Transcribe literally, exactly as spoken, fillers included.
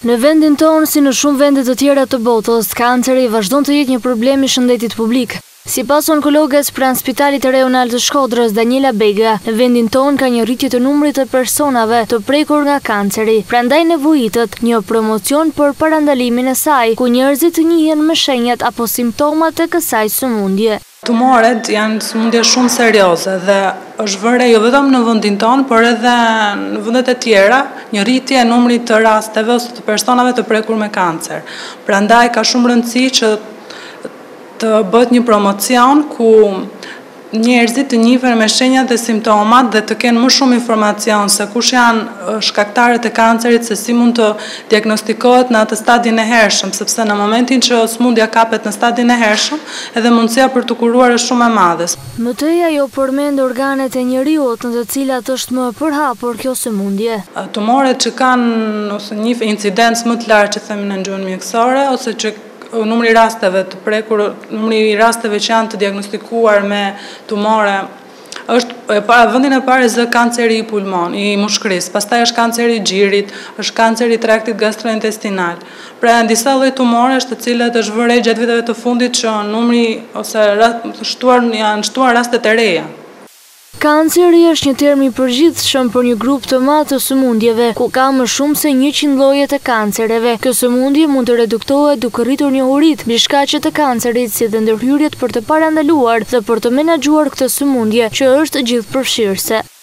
Në vendin tonë, si në shumë vende të tjera të botës, kanceri vazhdon të jetë një problem i shëndetit publik. Sipas onkologës pranë Spitalit Rajonal të Shkodrës, Daniela Bega, në vendin tonë ka një rritje të numrit të personave të prekur nga kanceri. Prandaj nevojitet një promocion për parandalimin e saj, ku njerëzit të njihen me shenjat apo simptomat e kësaj sëmundje. Tumoret janë sëmundje shumë serioze dhe është vëre jo vetëm në vendin tonë, por edhe në vendet e tjera, një rritje e numrit të rasteve ose të personave të prekur me kancer. Prandaj ka shumë rëndësi që të bëhet një promocion ku njerëzit të njihen me shenjat dhe simptomat dhe të kenë më shumë informacion se kush janë shkaktarët e kancerit, se si mund të diagnostikohet në atë stadin e hershëm, sepse në momentin që sëmundja kapet në stadin e hershëm, edhe mundësia për të kuruar është shumë e madhe. Më tej ajo përmend organet e njeriut në të cilat është më përhapur kjo sëmundje. Tumoret që kanë ose një incidencë më të lartë që themi në gjuhën mjekësore, ose që numri i rasteve të prekur, numri i rasteve që janë të diagnostikuar me tumore, është vendin e parë zë kanceri i pulmon, i mushkërisë, pastaj është kanceri i gjirit, është kanceri i traktit gastrointestinal. Pra janë disa lloj tumoresh të cilët është vërej gjatë viteve të fundit që numri ose shtuar janë shtuar rastet e reja. Kanceri është një term i përgjithshëm për një grup të madh të sëmundjeve, ku ka më shumë se njëqind lloje të kancereve. Kjo sëmundje mund të reduktohet duke rritur njohuritë mbi shkaqet e kancerit, si dhe ndërhyrjet për të parandaluar dhe për të menaxhuar këtë sëmundje, që është gjithëpërfshirëse.